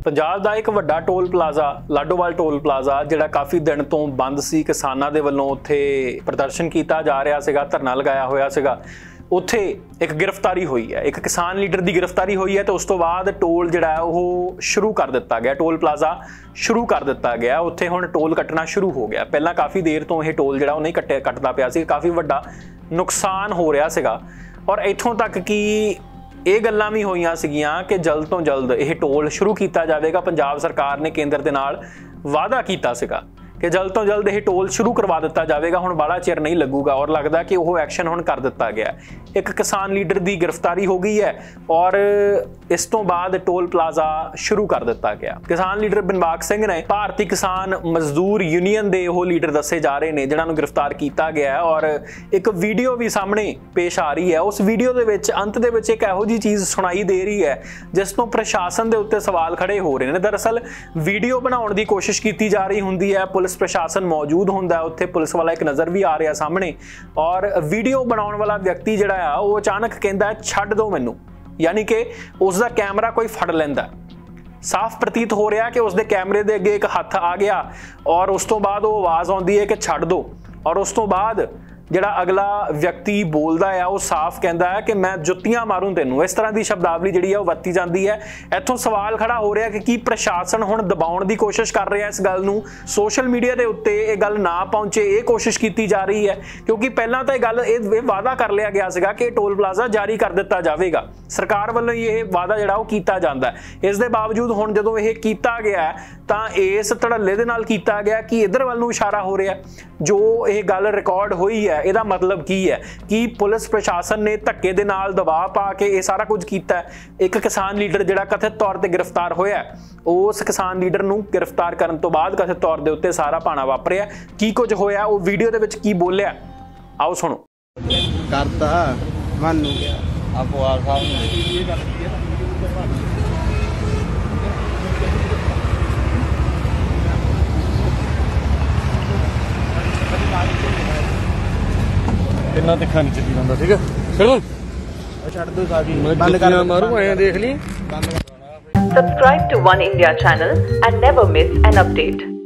पंजाब का एक वड्डा toll plaza Ladowal toll plaza जिहड़ा काफ़ी दिन तो बंद सी, किसानां दे वल्लों उत्थे प्रदर्शन किया जा रहा सीगा, धरना लगाया होया सीगा। उत्थे एक गिरफ्तारी हुई है, एक किसान लीडर की गिरफ्तारी हुई है, तो उस तो बाद टोल जिहड़ा है वो शुरू कर दिता गया, टोल प्लाजा शुरू कर दिता गया। उत्थे हुण टोल कट्टना शुरू हो गया। पहला काफ़ी देर तो यह टोल जिहड़ा नहीं कट्टदा पिया सी, काफ़ी वड्डा नुकसान हो रहा सीगा। और इत्थों तक कि ਇਹ ਗੱਲਾਂ भी ਹੋਈਆਂ ਸੀਗੀਆਂ कि जल्द तो जल्द यह टोल शुरू किया जाएगा। पंजाब सरकार ने केंद्र के नाल वादा किया सीगा कि जल्द तो जल्द यह टोल शुरू करवा दिता जाएगा, हुण बड़ा चिर नहीं लगूगा। और लगता कि वह एक्शन हुण कर दिता गया। एक किसान लीडर की गिरफ्तारी हो गई है और इस तो बाद टोल प्लाजा शुरू कर दिता गया। किसान लीडर बनबाग सिंह ने भारतीय किसान मजदूर यूनियन के वो लीडर दसे जा रहे हैं जिन्होंने गिरफ्तार किया गया है। और एक वीडियो भी सामने पेश आ रही है। उस वीडियो के विच अंत दे विच एक इहो जी चीज़ सुनाई दे रही है जिस तो प्रशासन के उत्ते सवाल खड़े हो रहे हैं। दरअसल वीडियो बनाने की कोशिश की जा रही होंदी है, पुलिस प्रशासन मौजूद होंदा, उत्थे पुलिस वाला एक नज़र भी आ रहा सामने। और वीडियो बनाने वाला व्यक्ति जिहड़ा आ वो अचानक कहता है छड्ड दो मैनू, यानी कि उसका कैमरा कोई फड़ लैंदा। साफ प्रतीत हो रहा कि उसके कैमरे के अगे एक हथ आ गया और उस तो बाद वो आवाज़ आती है कि छड्ड दो। और उस तो बाद जिहड़ा अगला व्यक्ति बोलता है वो साफ कहता है कि मैं जुत्तियां मारूं तेनू। इस तरह की शब्दावली जिहड़ी है वो वरती जाती है। इत्थों सवाल खड़ा हो रहा कि प्रशासन हुण दबाउण की कोशिश कर रहा है इस गल नूं, सोशल मीडिया के उत्ते ये गल ना पहुंचे ये कोशिश की जा रही है। क्योंकि पहला तो गल ये वादा कर लिया गया सीगा कि टोल प्लाजा जारी कर दिता जाएगा, सरकार वालों ये वादा जिहड़ा वो कीता जांदा है। इस दे बावजूद हुण जदों यह कीता गया तां इस धड़ल्ले दे नाल कीता गया कि इधर वाल नूं इशारा हो रहा है। जो ये गल रिकॉर्ड हुई है ਇਹਦਾ मतलब की है कि पुलिस प्रशासन ने धक्के दे नाल दबाव पा के ये सारा कुछ किया। एक किसान लीडर जिहड़ा कथित तौर पर गिरफ्तार होया, उस किसान लीडर नूं गिरफ्तार करने तो बाद कथित तौर के उत्ते सारा भाना वापरिया। की कुछ होया वो वीडियो दे विच की बोलिया, आओ सुनो। करता मानू आपो आ साहब इन्ना तिखा नहीं चली जाता, ठीक है छड़ दो सारी बंद कर मारू आए देख ली। Subscribe to One India channel and never miss an update.